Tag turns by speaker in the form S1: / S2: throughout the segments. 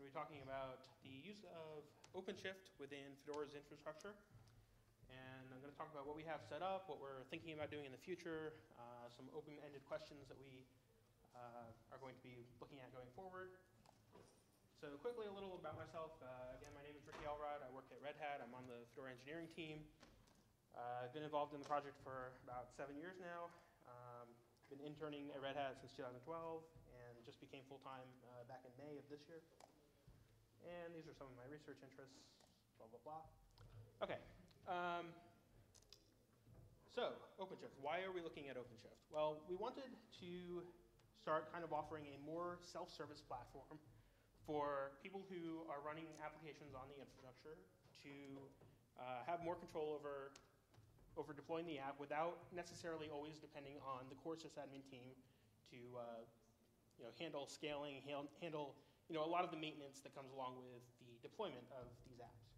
S1: be talking about the use of OpenShift within Fedora's infrastructure. And I'm going to talk about what we have set up, what we're thinking about doing in the future, some open-ended questions that we are going to be looking at going forward. So quickly, a little about myself. Again, my name is Ricky Elrod. I work at Red Hat. I'm on the Fedora engineering team. I've been involved in the project for about 7 years now. Been interning at Red Hat since 2012 and just became full-time back in May of this year. And these are some of my research interests, blah, blah, blah. Okay. So OpenShift, why are we looking at OpenShift? Well, we wanted to start kind of offering a more self-service platform for people who are running applications on the infrastructure to have more control over deploying the app without necessarily always depending on the core sysadmin team to handle scaling, handle a lot of the maintenance that comes along with the deployment of these apps.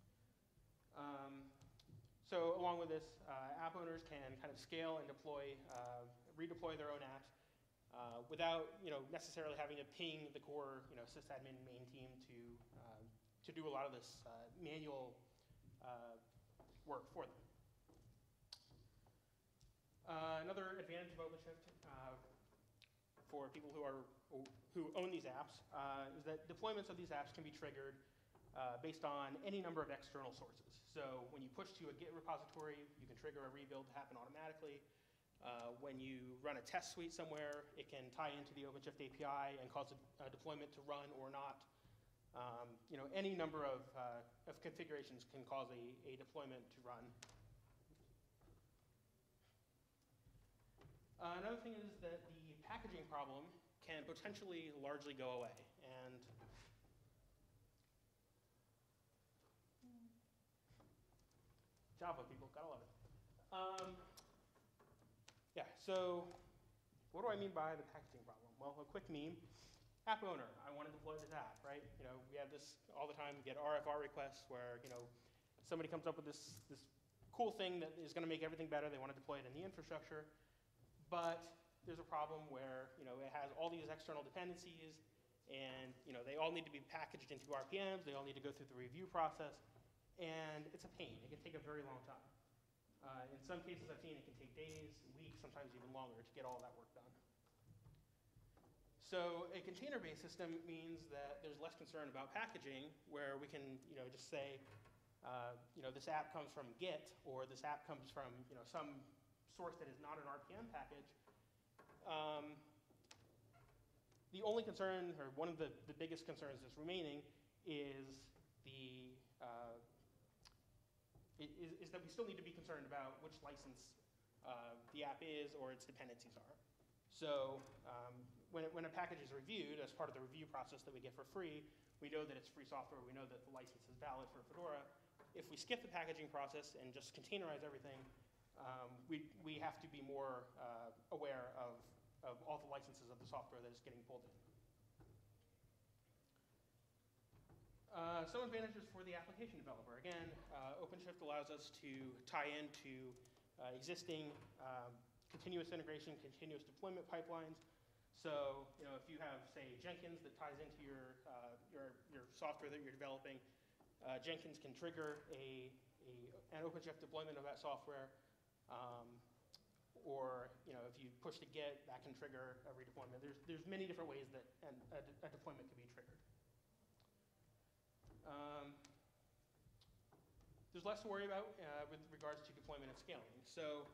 S1: So along with this, app owners can kind of scale and deploy, redeploy their own apps without necessarily having to ping the core sysadmin main team to do a lot of this manual work for them. Another advantage of OpenShift for people who own these apps is that deployments of these apps can be triggered based on any number of external sources. So when you push to a Git repository, you can trigger a rebuild to happen automatically. When you run a test suite somewhere, it can tie into the OpenShift API and cause a deployment to run or not. Any number of configurations can cause a deployment to run. Another thing is that the packaging problem can potentially largely go away. And Java people, gotta love it. Yeah, so what do I mean by the packaging problem? Well, a quick meme. App owner, I want to deploy this app, right? We have this all the time. We get RFR requests where somebody comes up with this cool thing that is going to make everything better. They want to deploy it in the infrastructure. But there's a problem where it has all these external dependencies, and they all need to be packaged into RPMs. They all need to go through the review process, and it's a pain. It can take a very long time. In some cases, I've seen it can take days, weeks, sometimes even longer to get all that work done. So a container-based system means that there's less concern about packaging, where we can just say, this app comes from Git, or this app comes from some source that is not an RPM package. The only concern, or one of the biggest concerns that's remaining, is that we still need to be concerned about which license the app is or its dependencies are. So when a package is reviewed as part of the review process that we get for free, we know that it's free software. We know that the license is valid for Fedora. If we skip the packaging process and just containerize everything, we have to be more aware of all the licenses of the software that is getting pulled in. Some advantages for the application developer. Again, OpenShift allows us to tie into existing continuous integration, continuous deployment pipelines. So if you have, say, Jenkins that ties into your software that you're developing, Jenkins can trigger an OpenShift deployment of that software. Or if you push to Git, that can trigger a redeployment. There's many different ways that a deployment can be triggered. There's less to worry about with regards to deployment and scaling. So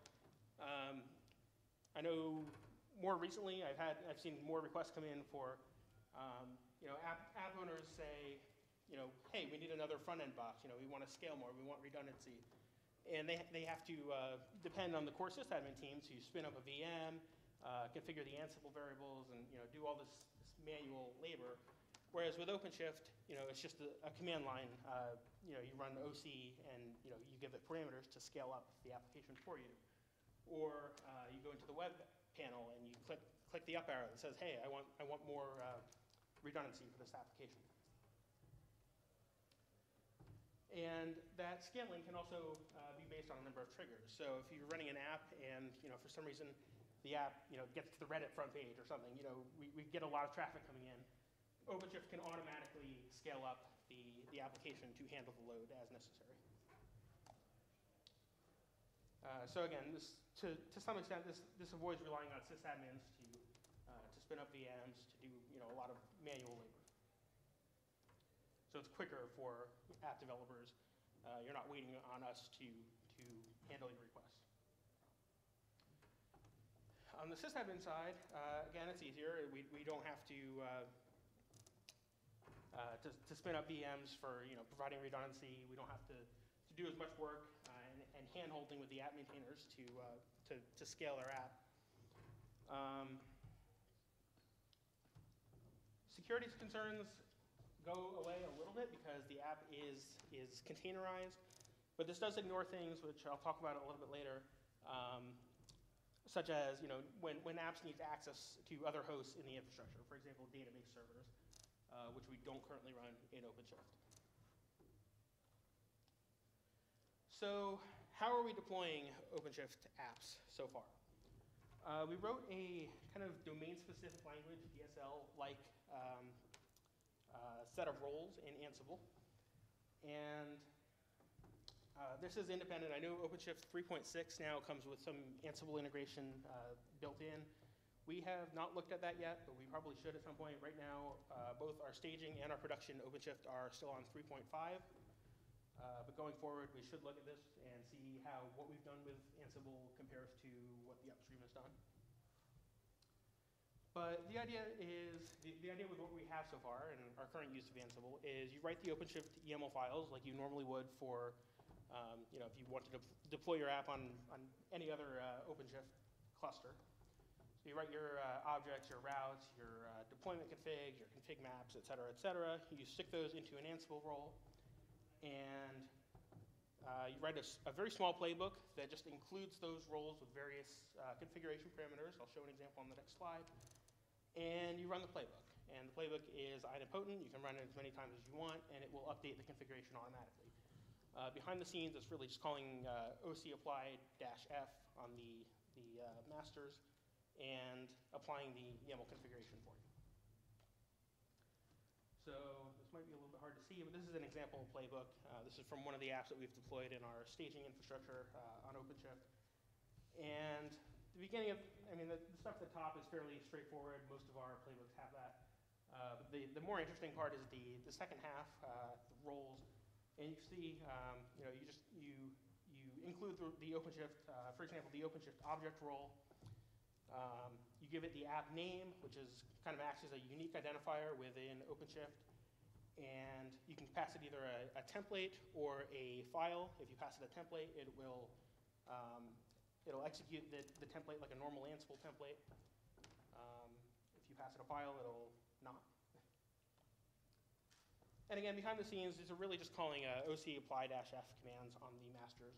S1: I know more recently I've seen more requests come in for app owners say hey, we need another front end box. We want to scale more. We want redundancy. And they have to depend on the core sysadmin team to spin up a VM, configure the Ansible variables, and do all this manual labor. Whereas with OpenShift, it's just a command line. You run OC, and you give it parameters to scale up the application for you. Or you go into the web panel and you click the up arrow that says, hey, I want more redundancy for this application. And that scaling can also be based on a number of triggers. So if you're running an app and for some reason the app gets to the Reddit front page or something, we get a lot of traffic coming in. OpenShift can automatically scale up the application to handle the load as necessary. So again, to some extent, this avoids relying on sysadmins to spin up VMs, to do a lot of manual labor. So it's quicker for app developers. You're not waiting on us to handle your requests. On the sysadmin side, again, it's easier. We don't have to spin up VMs for providing redundancy. We don't have to do as much work and hand-holding with the app maintainers to scale their app. Security concerns go away a little bit because the app is containerized, but this does ignore things, which I'll talk about a little bit later, such as when apps need access to other hosts in the infrastructure, for example, database servers, which we don't currently run in OpenShift. So how are we deploying OpenShift apps so far? We wrote a kind of domain-specific language, DSL-like set of roles in Ansible. And this is independent. I know OpenShift 3.6 now comes with some Ansible integration built in. We have not looked at that yet, but we probably should at some point. Right now, both our staging and our production OpenShift are still on 3.5. But going forward, we should look at this and see how what we've done with Ansible compares to what the upstream has done. But the idea with what we have so far and our current use of Ansible is you write the OpenShift YAML files like you normally would for, if you wanted to deploy your app on any other OpenShift cluster. So you write your objects, your routes, your deployment configs, your config maps, et cetera, et cetera. You stick those into an Ansible role. And you write a very small playbook that just includes those roles with various configuration parameters. I'll show an example on the next slide. And you run the playbook. And the playbook is idempotent. You can run it as many times as you want, and it will update the configuration automatically. Behind the scenes, it's really just calling ocapply-f on the masters and applying the YAML configuration for you. So this might be a little bit hard to see, but this is an example playbook. This is from one of the apps that we've deployed in our staging infrastructure on OpenShift. And the beginning of, the stuff at the top is fairly straightforward. Most of our playbooks have that. But the more interesting part is the second half, the roles. And you see, you include the OpenShift, for example, the OpenShift object role. You give it the app name, which is kind of acts as a unique identifier within OpenShift. And you can pass it either a template or a file. If you pass it a template, it will it'll execute the template like a normal Ansible template. If you pass it a file, it'll not. And again, behind the scenes, these are really just calling ocapply-f commands on the masters.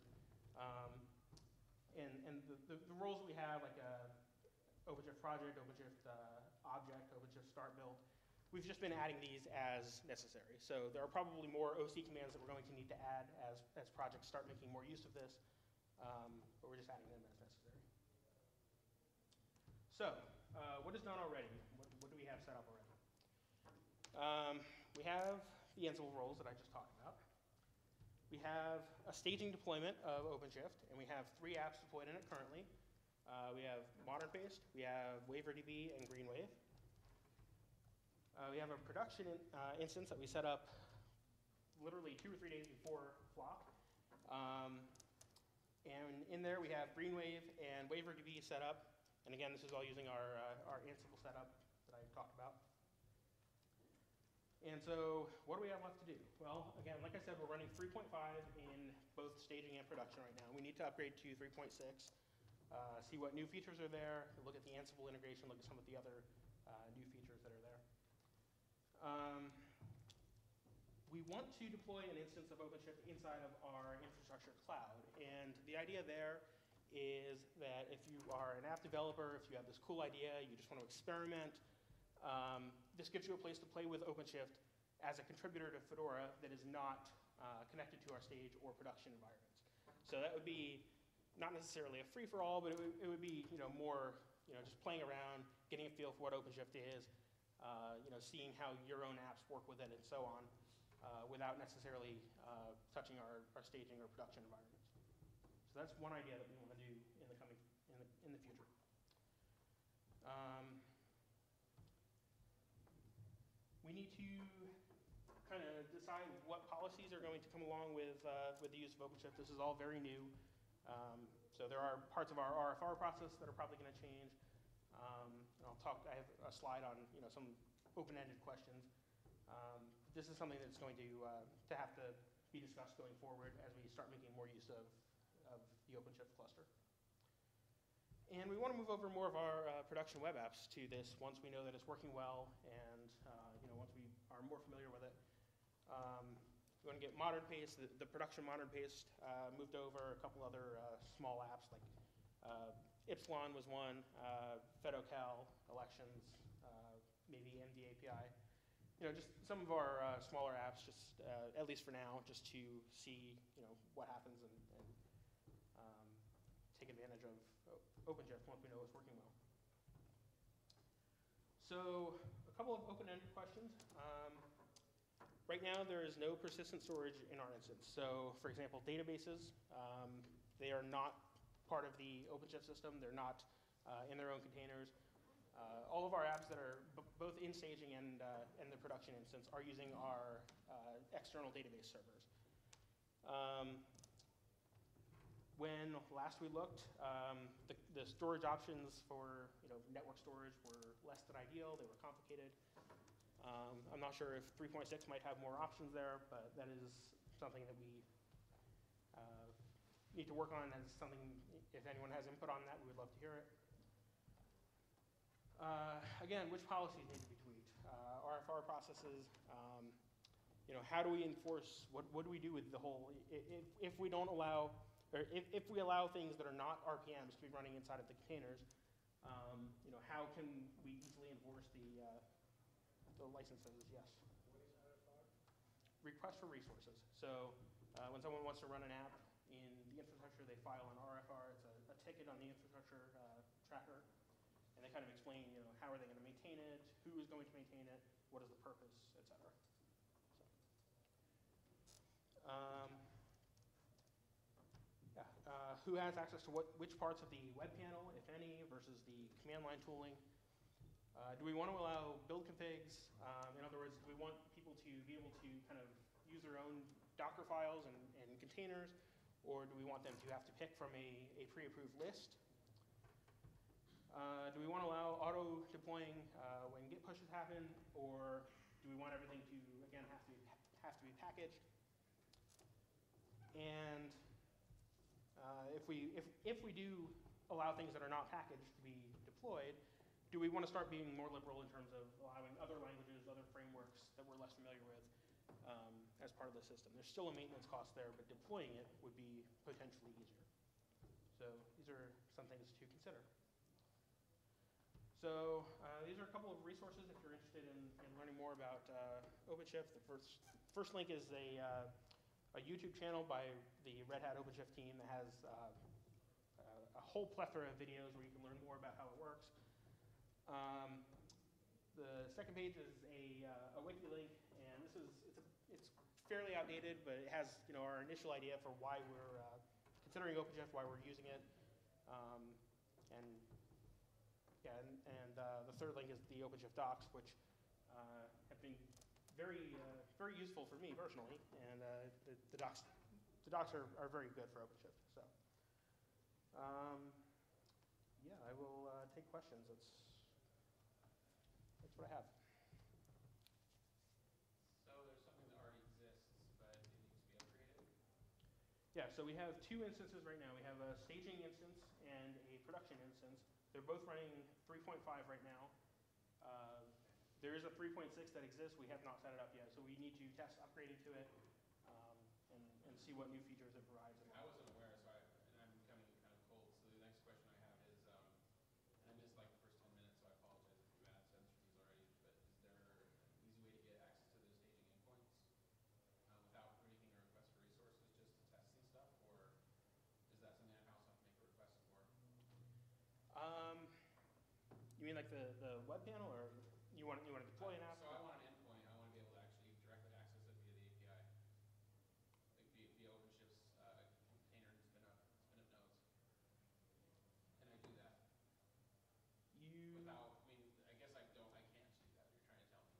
S1: And the roles that we have, like OpenShift project, OpenShift object, OpenShift start build, we've just been adding these as necessary. So there are probably more OC commands that we're going to need to add as projects start making more use of this, but we're just adding them as necessary. So what is done already? What do we have set up already? We have the Ansible roles that I just talked about. We have a staging deployment of OpenShift, and we have 3 apps deployed in it currently. We have ModernPaste, we have WaverDB, and GreenWave. We have a production instance that we set up literally 2 or 3 days before flop. And in there we have GreenWave and WaverDB set up. And again, this is all using our Ansible setup that I talked about. And so what do we have left to do? Well, again, like I said, we're running 3.5 in both staging and production right now. We need to upgrade to 3.6, see what new features are there, look at the Ansible integration, look at some of the other new features that are there. We want to deploy an instance of OpenShift inside of our infrastructure cloud. And the idea there is that if you are an app developer, if you have this cool idea, you just want to experiment, this gives you a place to play with OpenShift as a contributor to Fedora that is not connected to our stage or production environments. So that would be not necessarily a free-for-all, but it would be more just playing around, getting a feel for what OpenShift is, seeing how your own apps work with it and so on, without necessarily touching our staging or production environments. So that's one idea that we want to do in the future. We need to kind of decide what policies are going to come along with the use of OpenShift. This is all very new. So there are parts of our RFR process that are probably going to change. I have a slide on some open-ended questions. This is something that's going to have to be discussed going forward as we start making more use of the OpenShift cluster. And we want to move over more of our production web apps to this once we know that it's working well and once we are more familiar with it. We want to get Modern Paste, the production Modern Paste moved over, a couple other small apps like Ipsilon was one, FedoCal, Elections, maybe MD API. Just some of our smaller apps, just at least for now, just to see what happens and take advantage of OpenShift once we know it's working well. So a couple of open-ended questions. Right now, there is no persistent storage in our instance. So for example, databases, they are not part of the OpenShift system. They're not in their own containers. All of our apps that are both in staging and the production instance are using our external database servers. When last we looked, the storage options for network storage were less than ideal. They were complicated. I'm not sure if 3.6 might have more options there, but that is something that we need to work on. As something, if anyone has input on that, we would love to hear it. Again, which policies need to be tweaked? RFR processes. How do we enforce? What do we do with the whole? If we don't allow, or if we allow things that are not RPMs to be running inside of the containers, how can we easily enforce the licenses? Yes.
S2: What is RFR?
S1: Request for resources. So when someone wants to run an app in the infrastructure, they file an RFR. It's a ticket on the infrastructure tracker, and they kind of explain, how are they going to maintain it, who is going to maintain it, what is the purpose, et cetera. Who has access to which parts of the web panel, if any, versus the command line tooling? Do we want to allow build configs? In other words, do we want people to be able to kind of use their own Docker files and containers, or do we want them to have to pick from a pre-approved list? Do we want to allow auto deploying when Git pushes happen, or do we want everything to again have to be packaged? And if we do allow things that are not packaged to be deployed, do we want to start being more liberal in terms of allowing other languages, other frameworks that we're less familiar with as part of the system? There's still a maintenance cost there, but deploying it would be potentially easier. So these are some things to consider. So these are a couple of resources if you're interested in learning more about OpenShift. The first link is a YouTube channel by the Red Hat OpenShift team that has a whole plethora of videos where you can learn more about how it works. The second page is a wiki link, and it's fairly outdated, but it has our initial idea for why we're considering OpenShift, why we're using it, and the third link is the OpenShift docs, which have been very useful for me personally, and the docs are very good for OpenShift. So yeah, I will take questions. That's what I have.
S2: So there's something that already exists, but it needs to be upgraded?
S1: Yeah, so we have two instances right now. We have a staging instance and a production instance. They're both running 3.5 right now. There is a 3.6 that exists. We have not set it up yet, so we need to test upgrading to it and see what new features it provides.
S2: I wasn't aware, so and I'm becoming kind of cold. So the next question I have is, and I missed like the first 10 minutes, so I apologize if you answered these already. But is there an easy way to get access to those staging endpoints without making a request for resources, just to test and stuff, or is that something I also have to make a request for?
S1: You mean like the web panel, or you You want to deploy an app?
S2: So I want an endpoint, I want to be able to actually directly access it via the API, like via OpenShift's container and spin up nodes. Can I do that
S1: You,
S2: without? I mean, I guess I don't. I can't do that. You're trying to tell me.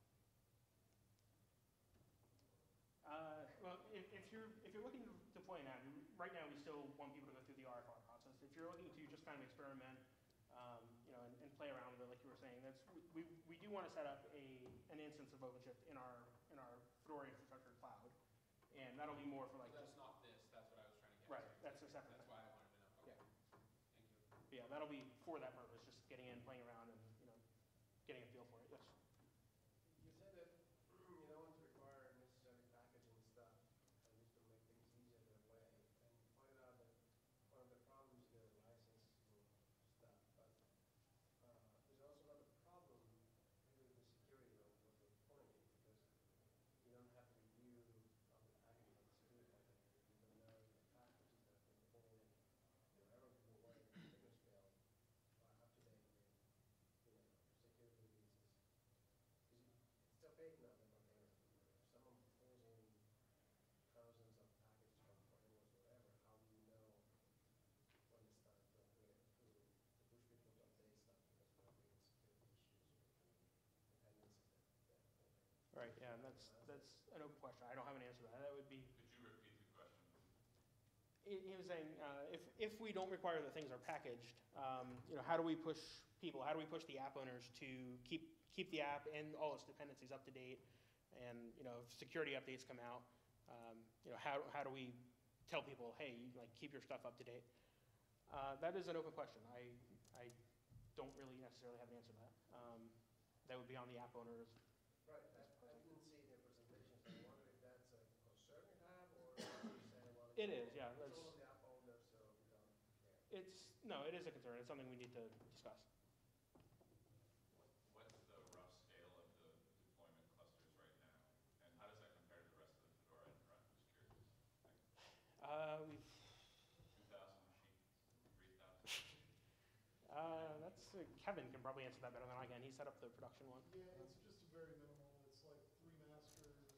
S1: well, if you're looking to deploy an app, right now we still want people to go through the RFR process. If you're looking to just kind of experiment, and play around with it, like you were saying, we do want to set up an instance of OpenShift in our Fedora infrastructure cloud, and that'll be more for like
S2: So that's not this. That's what I was trying to get.
S1: right.
S2: To.
S1: That's a separate.
S2: That's
S1: thing.
S2: why I wanted to know. Okay.
S1: Yeah.
S2: Thank you.
S1: But yeah, that'll be for that purpose, just getting in, playing around, and getting a feel for it. Yes.
S3: You said that you don't want to require necessarily packaging stuff, at least to make things easier that way. And you pointed out that one of the problems is the licensing stuff. But there's also another problem with the security of what you're pointing, because you don't have to review all the packaging of the security package. You don't know if the packages that have been pulled, however people work at the bigger scale, are up to date with, security releases. It's still big now, the container. If someone pulls in thousands of packages from frameworks or whatever, how do you know when to start to push people to update stuff because there have been security issues or dependencies that pull in?
S1: Right. Yeah, and that's an open question. I don't have an answer to that. That would be.
S4: Could you repeat the question?
S1: He was saying, if we don't require that things are packaged, how do we push people? How do we push the app owners to keep the app and all its dependencies up to date? And if security updates come out, how do we tell people, hey, keep your stuff up to date? That is an open question. I don't really necessarily have an answer to that. That would be on the app owners.
S3: Right, I didn't see the presentation, so I wonder if that's a concern you have, or are you saying, well,
S1: It is, yeah.
S3: it's all of the app owners, so we don't care.
S1: It is a concern. It's something we need to discuss.
S4: What's the rough scale of the deployment clusters right now? And how does that compare to the rest of the Fedora infra? I'm just curious.
S1: We've
S4: 2,000 machines? 3,000?
S1: Kevin can probably answer that better than I can. He set up the production one.
S5: Yeah, it's just very minimal. It's like 3 masters and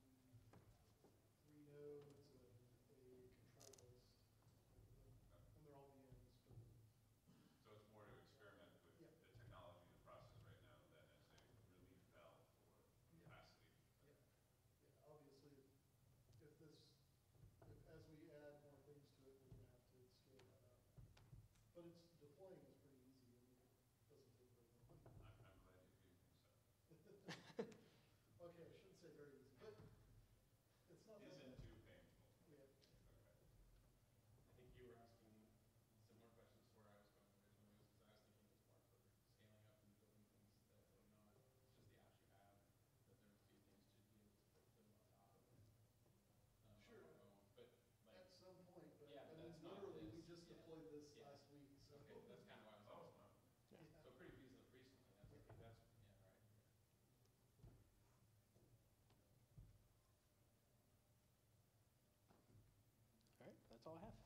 S5: 3 nodes and a control list. And they're all VMs.
S4: So it's more to experiment with
S5: Yeah.
S4: the technology and the process right now than as a relief valve for capacity.
S5: Yeah. Yeah, obviously, if as we add more things to it, we're going to have to scale that up. But it's deploying is pretty easy. I mean, it doesn't take very long.
S4: I'm glad if you think so.
S5: Okay, I shouldn't say very easy, but it's not that
S4: Isn't
S5: bad.
S4: too painful.
S5: Yeah.
S4: Okay.
S2: I think you were asking similar questions to where I was going originally, because I was thinking it was more for scaling up and building things that are not just the apps you have, that there are a few things to be able to put them on top of it.
S5: Sure.
S2: On our own. But like,
S5: At some point, but
S2: Yeah,
S5: I
S2: but
S5: mean,
S2: that's not
S5: literally, we
S2: this.
S5: just
S2: Yeah.
S5: deployed this
S2: Yeah.
S5: last week, so.
S2: okay, that's kind of why I was
S4: Oh,
S2: asking.
S4: no.
S1: Yeah.
S2: So pretty recently, that's okay. That's yeah, right.
S1: All right. That's all I have.